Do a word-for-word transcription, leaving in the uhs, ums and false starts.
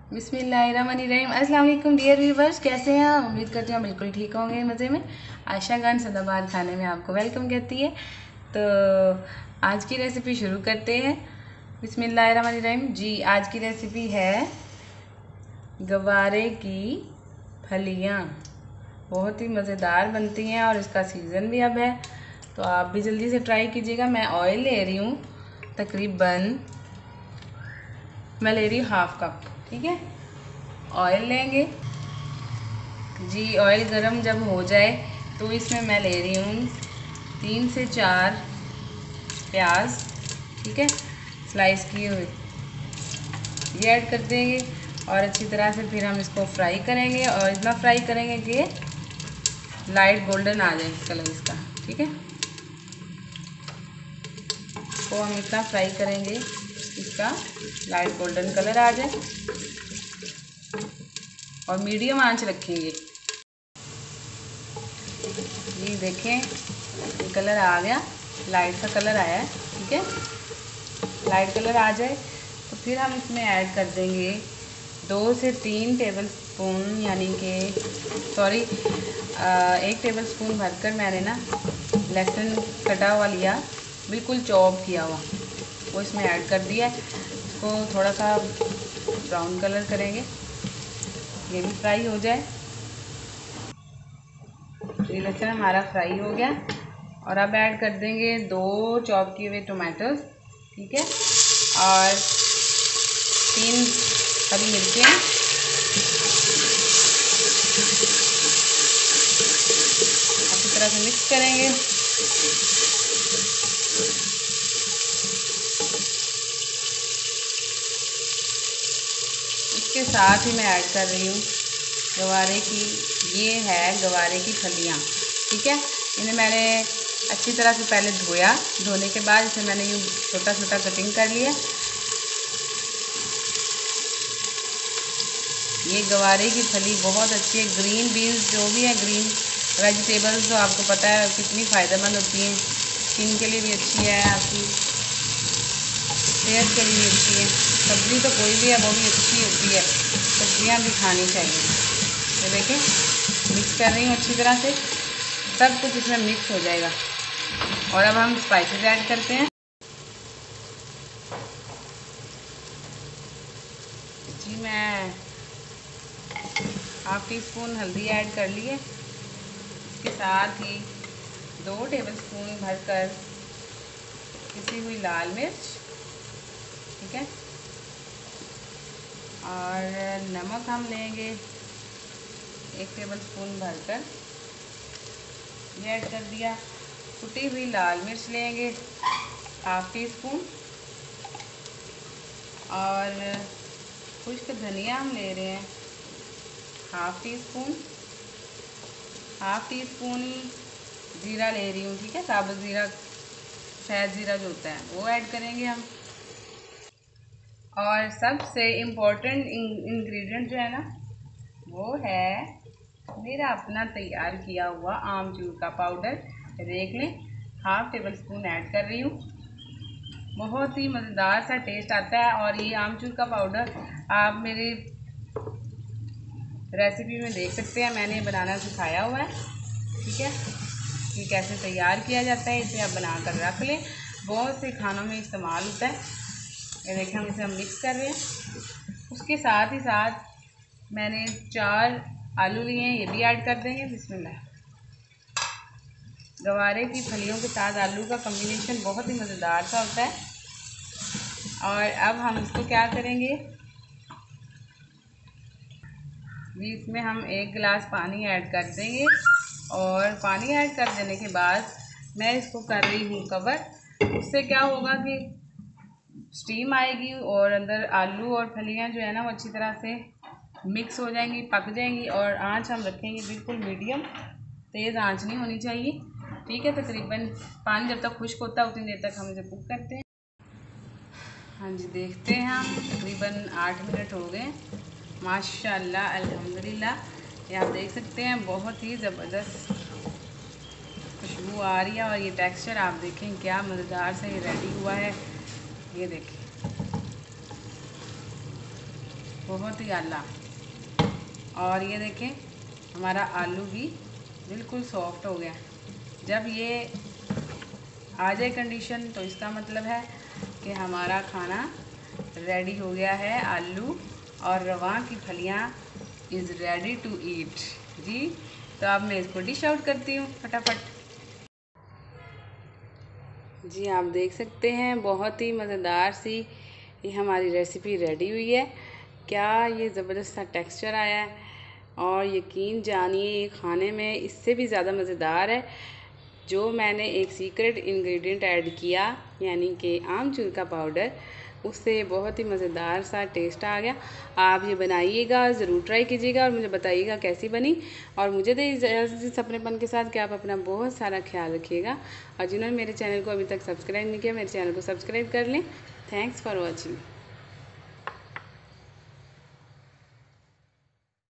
बिस्मिल्लाहिर्रहमानिर्रहीम। अस्सलाम वालेकुम डियर व्यूवर्स, कैसे हैं आप? उम्मीद करती हूँ बिल्कुल ठीक होंगे, मज़े में। आशा खान सदाबाद खाने में आपको वेलकम कहती है। तो आज की रेसिपी शुरू करते हैं। बिस्मिल्लाहिर्रहमानिर्रहीम। जी, आज की रेसिपी है गवारे की फलियाँ। बहुत ही मज़ेदार बनती हैं और इसका सीज़न भी अब है, तो आप भी जल्दी से ट्राई कीजिएगा। मैं ऑयल ले रही हूँ, तकरीबन मैं ले रही हूँ हाफ कप। ठीक है, ऑयल लेंगे जी। ऑयल गरम जब हो जाए तो इसमें मैं ले रही हूँ तीन से चार प्याज। ठीक है, स्लाइस किए हुए ये ऐड कर देंगे और अच्छी तरह से फिर हम इसको फ्राई करेंगे, और इतना फ्राई करेंगे कि लाइट गोल्डन आ जाए कलर इसका। ठीक है, तो हम इतना फ्राई करेंगे इसका लाइट गोल्डन कलर आ जाए, और मीडियम आंच रखेंगे। ये देखें, ये कलर आ गया, लाइट सा कलर आया है। ठीक है, लाइट कलर आ जाए तो फिर हम इसमें ऐड कर देंगे दो से तीन टेबल स्पून, यानी कि सॉरी एक टेबल स्पून भरकर मैंने ना लहसुन कटा हुआ लिया, बिल्कुल चॉप किया हुआ, वो इसमें ऐड कर दिया। इसको थोड़ा सा ब्राउन कलर करेंगे, ये भी फ्राई हो जाए। ये लहसुन हमारा फ्राई हो गया, और अब ऐड कर देंगे दो चॉप किए हुए टोमेटोज। ठीक है, और तीन हरी मिर्चें। अच्छी तरह से मिक्स करेंगे। इसके साथ ही मैं ऐड कर रही हूँ गवारे की, ये है गवारे की फलियाँ। ठीक है, इन्हें मैंने अच्छी तरह से पहले धोया, धोने के बाद इसे मैंने यूँ छोटा छोटा कटिंग कर लिया। ये गवारे की फली बहुत अच्छी है। ग्रीन बीन्स जो भी है, ग्रीन वेजिटेबल्स, जो आपको पता है कितनी फ़ायदेमंद होती हैं, स्किन के लिए भी अच्छी है, आपकी सेहत के लिए भी अच्छी है। सब्ज़ी तो कोई भी है वो भी अच्छी होती है, सब्जियां भी खानी चाहिए। ये देखें, मिक्स कर रही हूँ अच्छी तरह से, सब कुछ इसमें मिक्स हो जाएगा। और अब हम स्पाइसेस ऐड करते हैं। जी, मैं हाफ टी स्पून हल्दी ऐड कर ली है। इसके साथ ही दो टेबलस्पून भरकर पिसी हुई लाल मिर्च। ठीक है, और नमक हम लेंगे एक टेबलस्पून भरकर, ये ऐड कर दिया। कुटी हुई लाल मिर्च लेंगे हाफ टी स्पून, और खुश्क धनिया हम ले रहे हैं half teaspoon. Half teaspoon ही जीरा ले रही हूँ। ठीक है, साबुत ज़ीरा, सफ़ेद ज़ीरा जो होता है वो ऐड करेंगे हम। और सबसे इम्पोर्टेंट इंग्रेडिएंट जो है ना, वो है मेरा अपना तैयार किया हुआ आमचूर का पाउडर। देख लें, हाफ टेबल स्पून ऐड कर रही हूँ। बहुत ही मज़ेदार सा टेस्ट आता है। और ये आमचूर का पाउडर आप मेरी रेसिपी में देख सकते हैं, मैंने बनाना सिखाया हुआ है। ठीक है, ये कैसे तैयार किया जाता है, इसे आप बना कर रख लें, बहुत से खानों में इस्तेमाल होता है। ये देखें, हम इसे हम मिक्स कर रहे हैं। उसके साथ ही साथ मैंने चार आलू लिए हैं, ये भी ऐड कर देंगे। बिस्मिल्लाह। गवारे की फलियों के साथ आलू का कॉम्बिनेशन बहुत ही मज़ेदार सा होता है। और अब हम इसको क्या करेंगे, इसमें हम एक गिलास पानी ऐड कर देंगे, और पानी ऐड कर देने के बाद मैं इसको कर रही हूँ कवर। उससे क्या होगा कि स्टीम आएगी, और अंदर आलू और फलियाँ जो है ना वो अच्छी तरह से मिक्स हो जाएंगी, पक जाएंगी। और आंच हम रखेंगे बिल्कुल मीडियम, तेज़ आंच नहीं होनी चाहिए। ठीक है, तकरीबन पानी जब तक खुश्क होता है उतनी देर तक हम इसे कुक करते हैं। हाँ जी, देखते हैं हम, तकरीबन आठ मिनट हो गए। माशाल्लाह, अल्हम्दुलिल्लाह, ये आप देख सकते हैं, बहुत ही ज़बरदस्त खुशबू आ रही है। और ये टेक्सचर आप देखें, क्या मज़ेदार से ये रेडी हुआ है। ये देखें, बहुत ही आला। और ये देखें हमारा आलू भी बिल्कुल सॉफ्ट हो गया। जब ये आ जाए कंडीशन तो इसका मतलब है कि हमारा खाना रेडी हो गया है। आलू और रवा की फलियाँ इज़ रेडी टू ईट जी। तो अब मैं इसको डिश आउट करती हूँ फटाफट। जी आप देख सकते हैं बहुत ही मज़ेदार सी ये हमारी रेसिपी रेडी हुई है। क्या ये ज़बरदस्त सा टेक्सचर आया है और यकीन जानिए ये खाने में इससे भी ज़्यादा मज़ेदार है। जो मैंने एक सीक्रेट इंग्रेडिएंट ऐड किया यानी कि आमचूर का पाउडर, उससे बहुत ही मज़ेदार सा टेस्ट आ गया। आप ये बनाइएगा, ज़रूर ट्राई कीजिएगा और मुझे बताइएगा कैसी बनी। और मुझे दे इजाज़त इस अपनेपन के साथ कि आप अपना बहुत सारा ख्याल रखिएगा। और जिन्होंने मेरे चैनल को अभी तक सब्सक्राइब नहीं किया, मेरे चैनल को सब्सक्राइब कर लें। Thanks for watching.